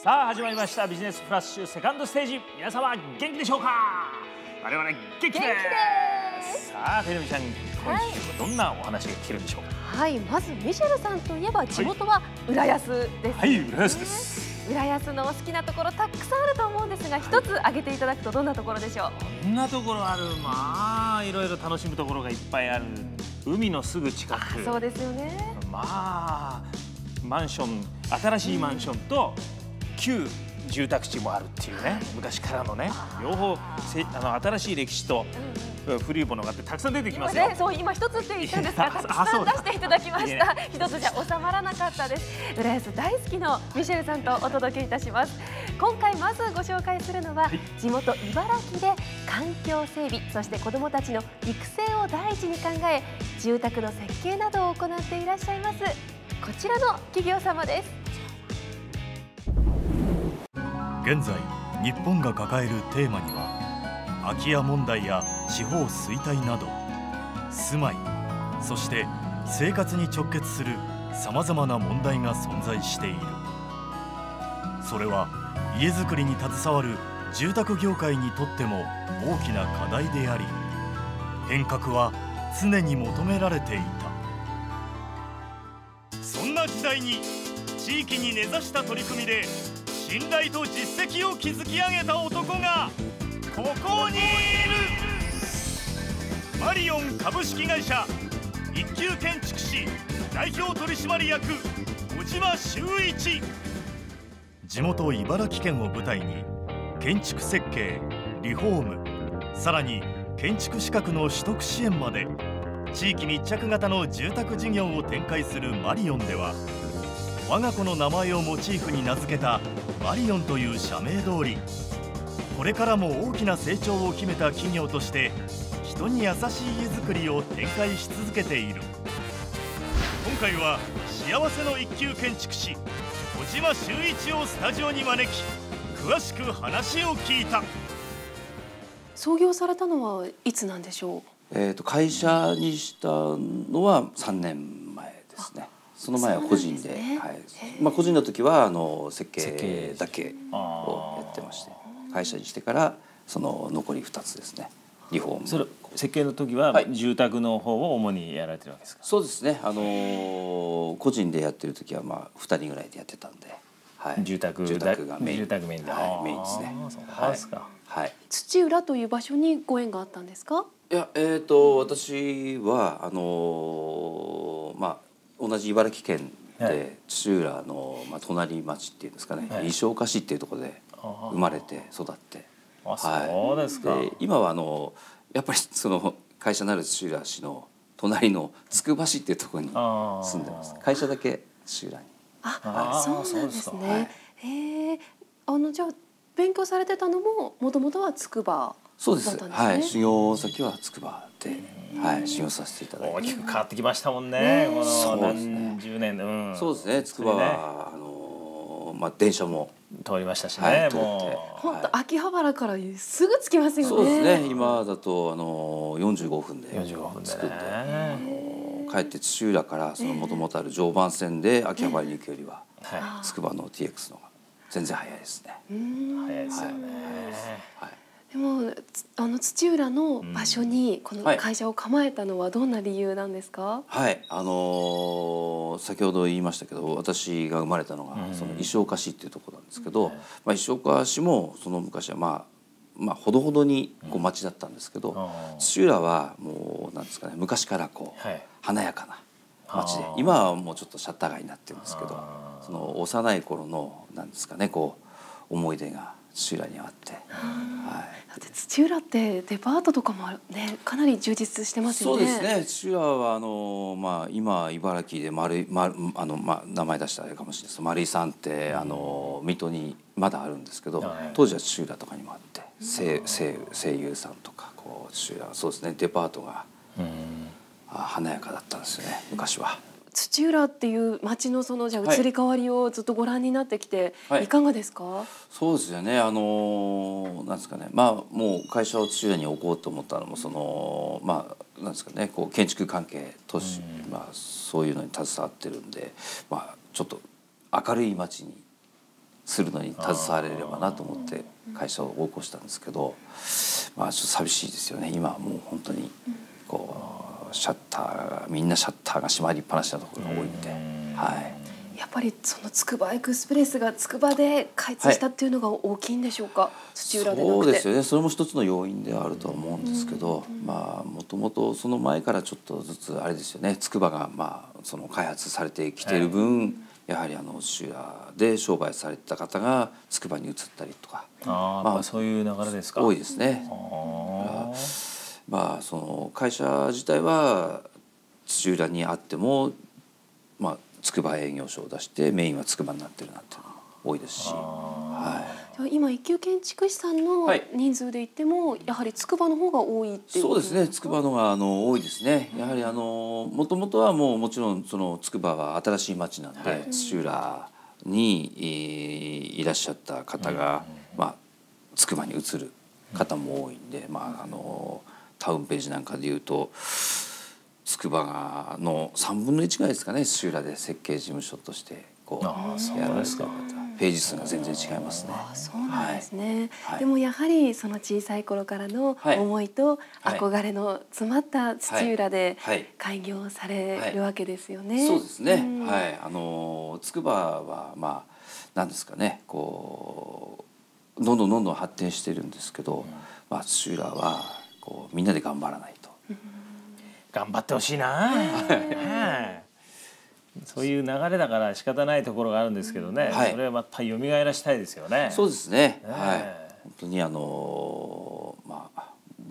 さあ始まりましたビジネスフラッシュセカンドステージ。皆様元気でしょうか？我々元気です。さあテレビちゃん、今週はどんなお話が聞けるんでしょうか？ はい、まずミシェルさんといえば地元は浦安です、ね。 はい、浦安です。 浦安のお好きなところたくさんあると思うんですが、一つ挙げていただくとどんなところでしょう？ こんなところある。まあいろいろ楽しむところがいっぱいある。海のすぐ近く。 そうですよね。 まあマンション、新しいマンションと旧住宅地もあるっていうね、昔からのね、両方新しい歴史と古いものがあってたくさん出てきますよ。 そう今一つって言ったんですが、たくさん出していただきました。一つじゃ収まらなかったです。浦安大好きのミシェルさんとお届けいたします。今回まずご紹介するのは、地元茨城で環境整備、そして子どもたちの育成を第一に考え、住宅の設計などを行っていらっしゃいますこちらの企業様です。 現在日本が抱えるテーマには、空き家問題や地方衰退など、住まい、そして生活に直結するさまざまな問題が存在している。それは家づくりに携わる住宅業界にとっても大きな課題であり、変革は常に求められていた。そんな時代に地域に根ざした取り組みで信頼と実績を築き上げた男がここにいる。マリオン株式会社一級建築士代表取締役小島修一。地元茨城県を舞台に建築設計、リフォーム、さらに建築資格の取得支援まで地域密着型の住宅事業を展開するマリオンでは、我が子の名前をモチーフに名付けたマリオンという社名通り、これからも大きな成長を決めた企業として人に優しい家づくりを展開し続けている。今回は幸せの一級建築士小島修一をスタジオに招き、詳しく話を聞いた。 創業されたのはいつなんでしょう？ 会社にしたのは3年前ですね。その前は個人で、はい、個人の時は設計だけをやってまして、会社にしてからその残り2つですね。リフォーム。 それ設計の時は住宅の方を主にやられてるわけですか？ そうですね。個人でやってる時は2人ぐらいでやってたんで、はい、住宅がメイン、 住宅メインで、 はい、メインですね。 そうですか。 はい。 土浦という場所にご縁があったんですか？ いや、私は同じ茨城県で土浦の隣町っていうんですかね、石岡市っていうところで生まれて育って、 そうですか。 で今はやっぱりその会社のある土浦市の隣のつくば市っていうところに住んでます。会社だけ土浦に。 そうなんですね。じゃあ勉強されてたのももともとはつくばだったんですね。 はい、修行先はつくばで、はい、修行させていただいて。 大きく変わってきましたもんね。 そうですね。 何十年、 そうですね。つくばは電車も通りましたしね。 本当秋葉原からすぐ着きますよね。 そうですね。今だと45分で着くんで、帰って土浦からその元々ある常磐線で秋葉原に行くよりはつくばの TX の方が全然早いですね。 早いですよね。 でも土浦の場所にこの会社を構えたのはどんな理由なんですか？ はい、先ほど言いましたけど、私が生まれたのがその石岡市っていうところなんですけど、石岡市もその昔はほどほどに町だったんですけど、土浦はもうなんですかね、昔から華やかな町で、今はもうちょっとシャッター街になってるんですけど、その幼い頃のなんですかね、思い出が土浦にあって、だって土浦ってデパートとかもね、かなり充実してますよね。 そうですね。土浦は今茨城で名前出したらあれかもしれないです。丸井さんって水戸にまだあるんですけど、当時は土浦とかにもあって、声優さんとか土浦、そうですね、デパートが華やかだったんですよね、昔は。 土浦っていう町のじゃあ移り変わりをずっとご覧になってきて、いかがですか？ そうですよね。なんですかね。もう会社を土浦に置こうと思ったのもなんですかね、建築関係都市、そういうのに携わってるんで、ちょっと明るい町にするのに携われればなと思って会社を起こしたんですけど、まあちょっと寂しいですよね。今はもう本当にこうシャッターがみんなシャッターが閉まりっぱなしなところが多いんで、はい。 やっぱりそのつくばエクスプレスがつくばで開通したっていうのが大きいんでしょうか。土浦でなくて。 そうですよね。それも一つの要因ではあるとは思うんですけど、まあもともとその前からちょっとずつあれですよね。つくばがまあその開発されてきている分、やはり土浦で商売されてた方がつくばに移ったりとか、 まあそういう流れですか。 多いですね。まあその会社自体は土浦にあっても、まあつくば営業所を出してメインはつくばになってるなんていうのも多いですし、はい。 今一級建築士さんの人数で言っても、やはりつくばの方が多いっていうそうですね。つくばのが多いですね。やはりもともとはもちろんそのつくばは新しい町なんで、土浦にいらっしゃった方がまあつくばに移る方も多いんで、まあタウンページなんかでいうとつくばの3分の1ぐらいですかね。土浦で設計事務所としてこうやられてる方、ページ数が全然違いますね。 そうなんですね。でもやはりその小さい頃からの思いと憧れの詰まった土浦で開業されるわけですよね。 そうですね。はい。つくばはまあなんですかね、こうどんどん発展してるんですけど、まあ土浦はこうみんなで頑張らないと。 頑張ってほしいな。そういう流れだから仕方ないところがあるんですけどね。それはまた蘇らしたいですよね。 そうですね。はい。本当にまあ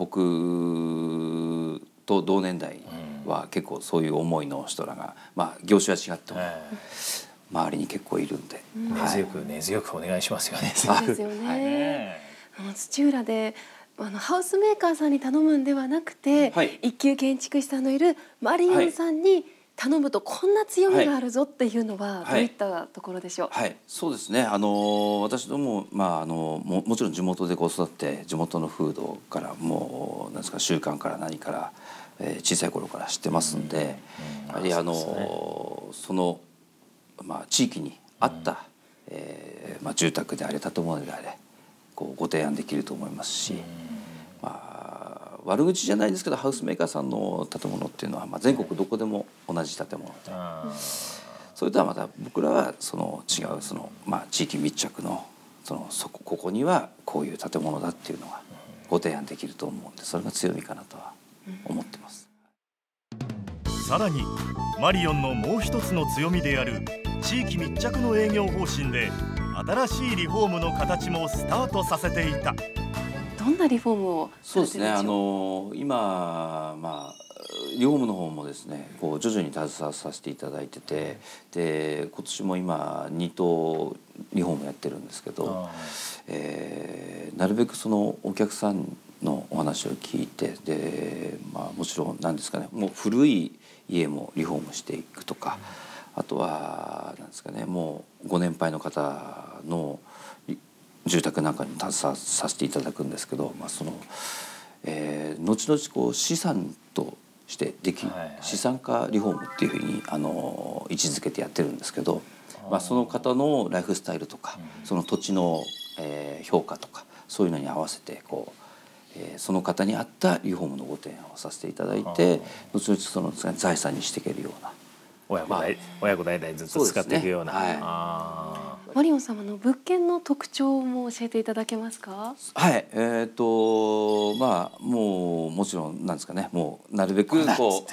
僕と同年代は結構そういう思いの人らが、まあ業種は違っても周りに結構いるんで、 根強くお願いしますよね。 そうですよね。土浦でハウスメーカーさんに頼むんではなくて、一級建築士さんのいるマリオンさんに頼むとこんな強みがあるぞっていうのはどういったところでしょう。 はい、そうですね。私どももちろん地元で育って地元の風土からもうなんですか習慣から何から小さい頃から知ってますんで、やはりその地域に合った住宅であれ建物であれご提案できると思いますし、悪口じゃないですけどハウスメーカーさんの建物っていうのは全国どこでも同じ建物で、それとはまた僕らはその違う地域密着のここにはこういう建物だっていうのがご提案できると思うんで、それが強みかなとは思ってます。 さらにマリオンのもう一つの強みである地域密着の営業方針で新しいリフォームの形もスタートさせていた。 どんなリフォームをされてるんでしょう。 そうですね。今リフォームの方もですね徐々に携わさせていただいてて、で今年も今2棟リフォームやってるんですけど、なるべくそのお客さんのお話を聞いて、でもちろんなんですかね、もう古い家もリフォームしていくとか、あとはなんですかね、もうご年配の方の住宅なんかに携わさせていただくんですけど、後々資産としてできる資産化リフォームっていうふうに位置づけてやってるんですけど、その方のライフスタイルとかその土地の評価とかそういうのに合わせてその方に合ったリフォームのご提案をさせていただいて、後々その財産にしていけるような親子代々ずっと使っていくような。 マリオン様の物件の特徴も教えていただけますか。 はい、もちろんなんですかね、もうなるべくそう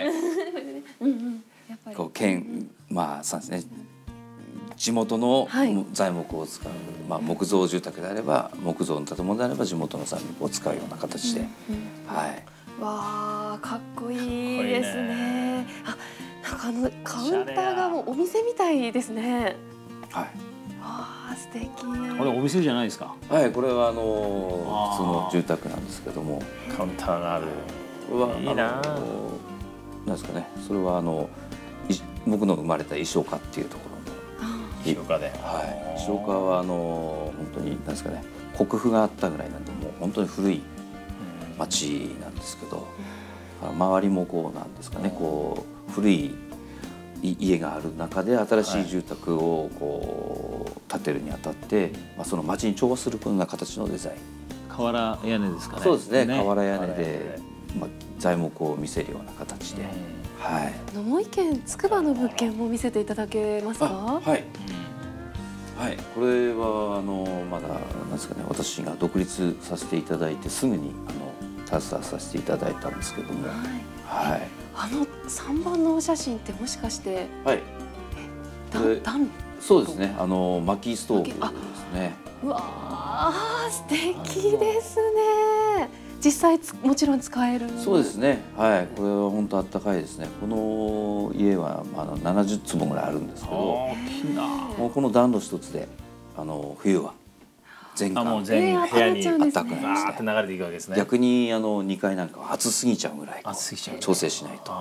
ですね、地元の材木を使う、木造住宅であれば木造の建物であれば地元の材木を使うような形で、 わあかっこいいですね。なんかカウンターがもうお店みたいですね。 はい。 素敵。 これお店じゃないですか。 はい、これは普通の住宅なんですけども、 カウンターがある。いいな。 なんですかね、それは僕の生まれた石岡っていうところの石岡で。 はい。石岡は本当になんですかね、国府があったぐらいなんでもう本当に古い町なんですけど、周りもなんですかね、古い家がある中で新しい住宅をこう建てるにあたって、その町に調和するような形のデザイン。 瓦屋根ですかね。 そうですね。瓦屋根で、材木を見せるような形で。はい。 もう一軒筑波の物件も見せていただけますか。 はい。はい。これはまだなんですかね。私が独立させていただいてすぐに携わさせていただいたんですけども。はい。 3番のお写真ってもしかして。 はい。 暖。 そうですね。薪ストーブですね。 うわあ、素敵ですね。実際もちろん使える。 そうですね。はい。これは本当暖かいですね。この家は70坪ぐらいあるんですけど、もうこの暖炉一つで冬は全館もう全部部屋に暖かくなりますね。って流れていくわけですね。 逆に2階なんかは暑すぎちゃうぐらい調整しないと。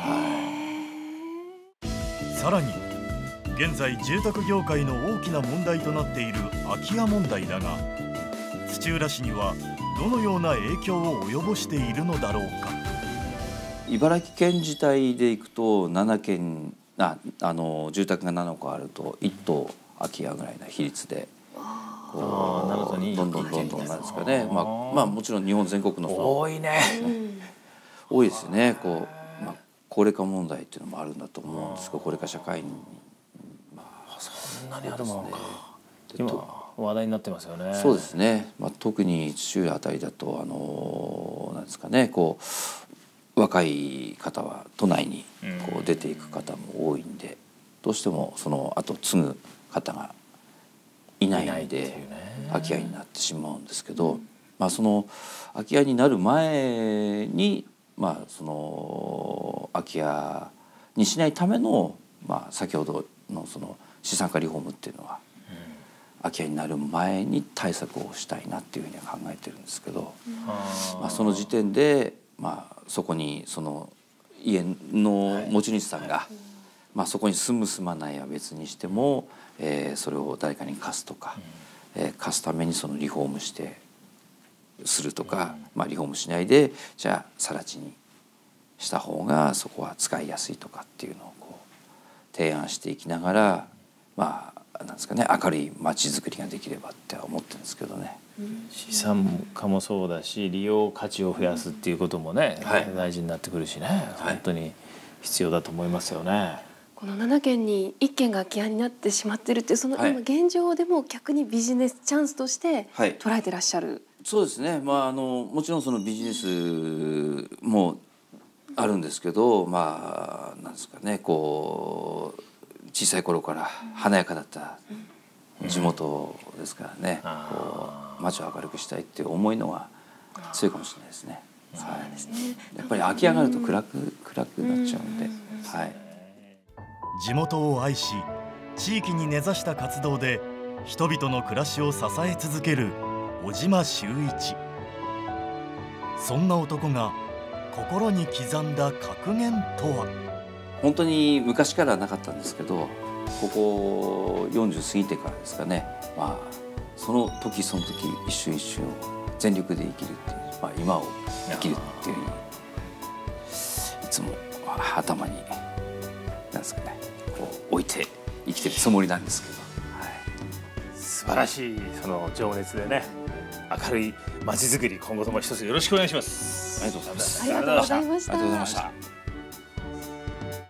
さらに現在住宅業界の大きな問題となっている空き家問題だが、土浦市にはどのような影響を及ぼしているのだろうか。 茨城県自体でいくと7軒住宅が7戸あると1棟空き家ぐらいな比率でどんどんなんですかね。もちろん日本全国の多いね。 多いですよね。高齢化問題っていうのもあるんだと思うんですけど、高齢化社会にそんなにあるもんか。今話題になってますよね。 そうですね。特に土浦あたりだとなんですかね、若い方は都内に出ていく方も多いんで、どうしてもその後継ぐ方がいないで空き家になってしまうんですけど、その空き家になる前にその空き家にしないための先ほどのその資産化リフォームっていうのは、空き家になる前に対策をしたいなっていうふうには考えてるんですけど、その時点でそこにその家の持ち主さんが、そこに住む住まないは別にしても、それを誰かに貸すとか、貸すためにそのリフォームするとか、リフォームしないでじゃあ更地にした方がそこは使いやすいとかっていうのを提案していきながら、なんですかね、明るい街づくりができればって思ってるんですけどね。 資産化もそうだし、利用価値を増やすっていうこともね、大事になってくるしね、本当に必要だと思いますよね。 この7軒に1軒が空き家になってしまってるっていうその今現状でも逆にビジネスチャンスとして捉えてらっしゃる。 そうですね。もちろんそのビジネスもあるんですけど、なんですかね、小さい頃から華やかだった地元ですからね、街を明るくしたいっていう思いのは強いかもしれないですね。やっぱり空き家があると暗くなっちゃうんで。 地元を愛し地域に根ざした活動で人々の暮らしを支え続ける小島修一。そんな男が心に刻んだ格言とは。 本当に昔からはなかったんですけど、ここ40過ぎてからですかね、その時その時一瞬一瞬を全力で生きるっていう、今を生きるっていうふうにいつも頭になんですかね、置いて生きてるつもりなんですけど、 素晴らしいその情熱でね、明るい街づくり、今後とも一つよろしくお願いします。 ありがとうございます。 ありがとうございました。 ありがとうございました。